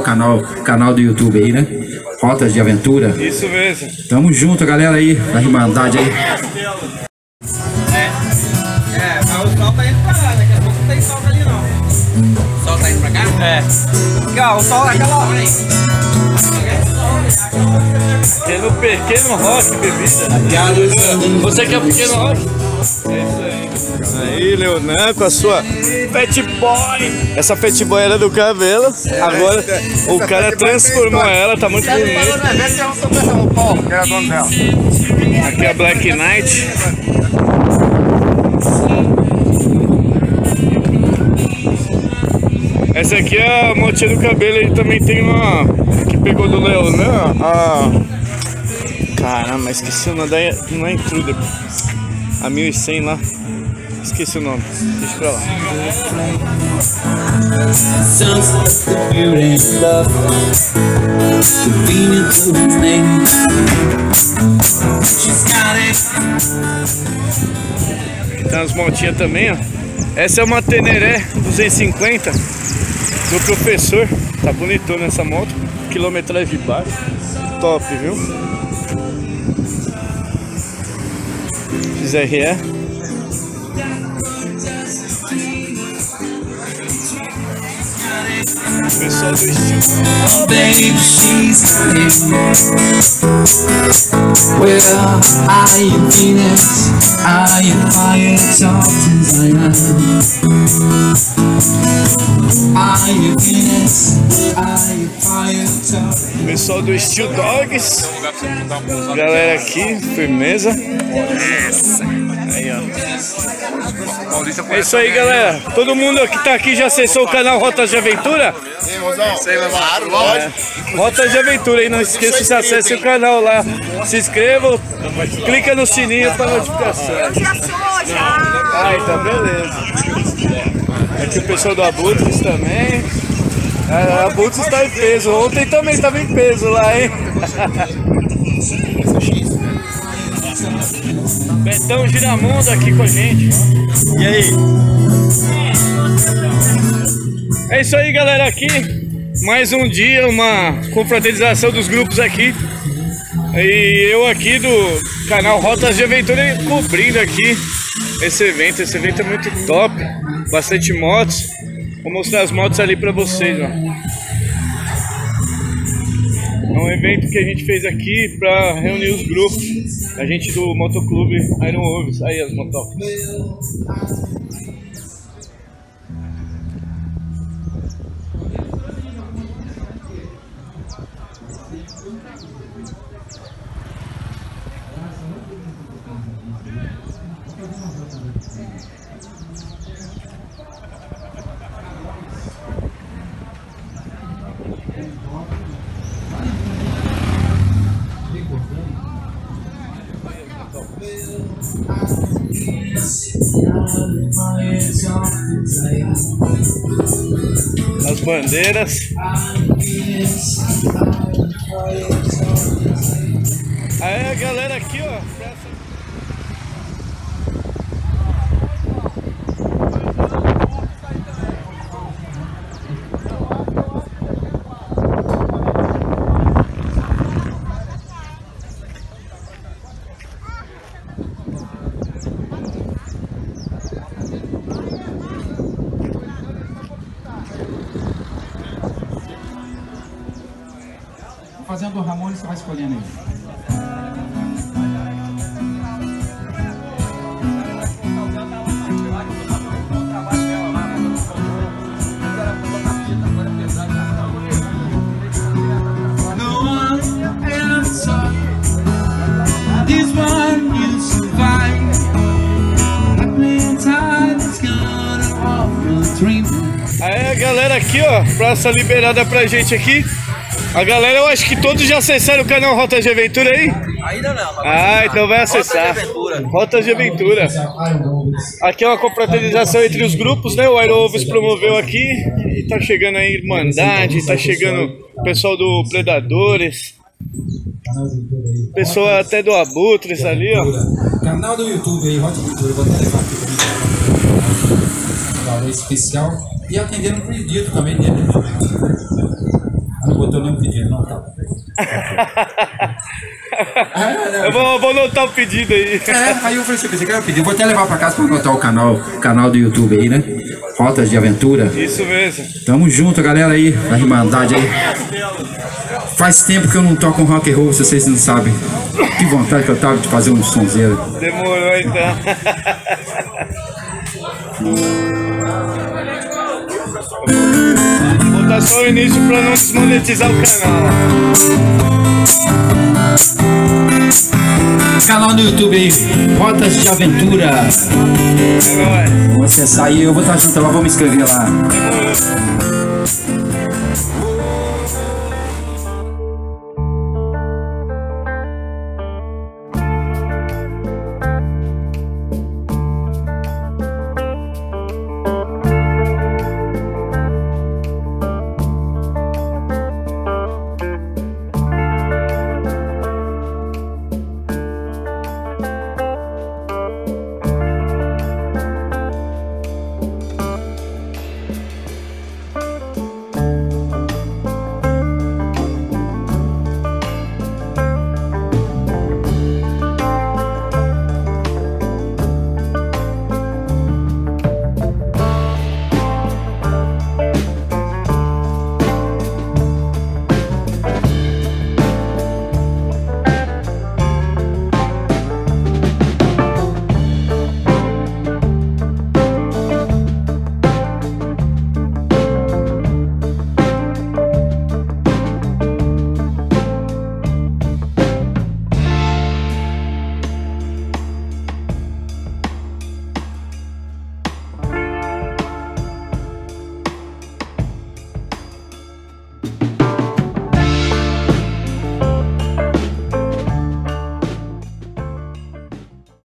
canal do YouTube aí, né? Rotas de Aventura. Isso mesmo. Tamo junto, galera aí, da Irmandade aí. Mas o sol tá indo pra lá, daqui a pouco não tem sol ali não. O sol tá indo pra cá? É. Aqui, ó, o sol é aquela hora aí. É no Pequeno Rock Bebida. Você quer o Pequeno Rock? É isso aí. Aí, Leonan, com a sua Fat Boy. Essa Fat Boy era do cabelo. Agora o cara transformou ela, tá muito bonita. Aqui é a Black Knight. Essa aqui é a motinha do cabelo. Ele também tem uma que pegou do Leonan. Caramba, esqueci o nome da não é Intruder. A 1100 lá. Esqueci o nome. Deixa pra lá. Aqui tem umas motinhas também, ó. Essa é uma Teneré 250 do professor. Tá bonitona essa moto. Quilometragem baixa. Top, viu? XRE. Pessoal do estilo. Oh, baby, she's here. Where are you, Venus? Are you fire talking Are you Venus? Are you fire talking? Pessoal do Steel Dogs. Galera aqui, firmeza. Aí, ó. É isso aí, galera. Todo mundo que tá aqui já acessou o canal Rotas de Aventura? Rotas de Aventura aí, não esqueça de acessar o canal lá. Se inscrevam, clica no sininho para notificação. Eu já sou, já. Ah, então beleza. Aqui o pessoal do Abutres também. A Abutres tá em peso. Ontem também tava em peso lá, hein? Betão Giramundo aqui com a gente. E aí? É isso aí, galera, aqui mais um dia, uma confraternização dos grupos aqui. E eu aqui do canal Rotas de Aventura cobrindo aqui esse evento. Esse evento é muito top, bastante motos. Vou mostrar as motos ali pra vocês, ó. É um evento que a gente fez aqui pra reunir os grupos. A gente do Motoclube Iron Wolves. Aí as motocas. As bandeiras. Aí a galera aqui, ó. Fazendo o Ramones, você vai escolhendo aí. Aí a galera aqui, ó, praça liberada pra gente aqui. A galera, eu acho que todos já acessaram o canal Rotas de Aventura aí? Ainda não. Ah, então vai acessar. Rotas de Aventura. Aqui é uma confraternização entre os grupos, né? O Iron Wolves promoveu aqui. E tá chegando aí Irmandade, tá chegando o pessoal do Predadores. Pessoal até do Abutres ali, ó. Canal do YouTube aí, Rotas de Aventura. Vou até levar aqui também. Canal especial. E atendendo o pedido também dele. não pedi, não tá. Eu vou anotar o pedido aí. Aí eu falei assim, pensei que era pedir. Vou até levar pra casa pra anotar o canal do YouTube aí, né? Rotas de Aventura. Isso mesmo. Tamo junto, galera aí, da Irmandade aí. Faz tempo que eu não toco um rock and roll, se vocês não sabem. Que vontade que eu tava de fazer um sonzeiro. Demorou então. Vou botar só o início pra não desmonetizar o canal. Canal do YouTube aí, Rotas de Aventura. É nóis. Vamos acessar aí, eu vou estar junto lá, vou me inscrever lá. Demorou.